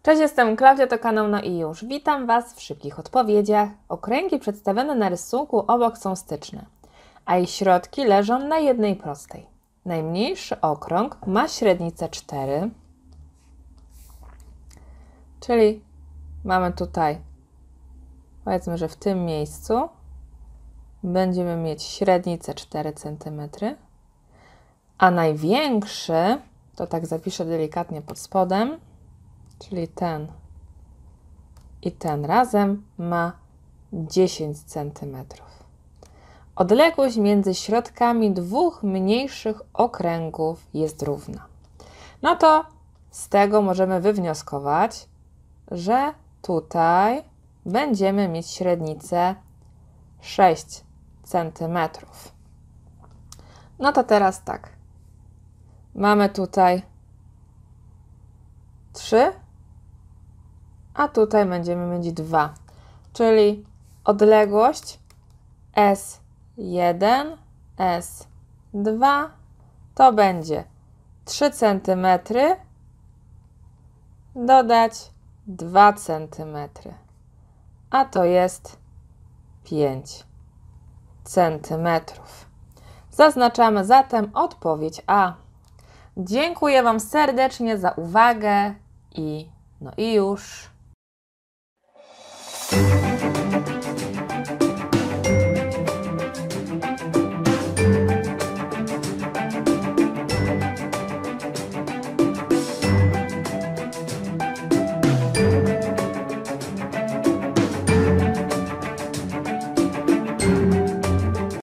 Cześć, jestem Klaudia, to kanał No i już. Witam Was w szybkich odpowiedziach. Okręgi przedstawione na rysunku obok są styczne, a ich środki leżą na jednej prostej. Najmniejszy okrąg ma średnicę 4, czyli mamy tutaj, powiedzmy, że w tym miejscu będziemy mieć średnicę 4 cm, a największy, to tak zapiszę delikatnie pod spodem, czyli ten i ten razem ma 10 cm. Odległość między środkami dwóch mniejszych okręgów jest równa. No to z tego możemy wywnioskować, że tutaj będziemy mieć średnicę 6 cm. No to teraz tak. Mamy tutaj 3, a tutaj będziemy mieć 2, czyli odległość S1, S2 to będzie 3 cm dodać 2 cm, a to jest 5 cm. Zaznaczamy zatem odpowiedź A. Dziękuję Wam serdecznie za uwagę i no i już.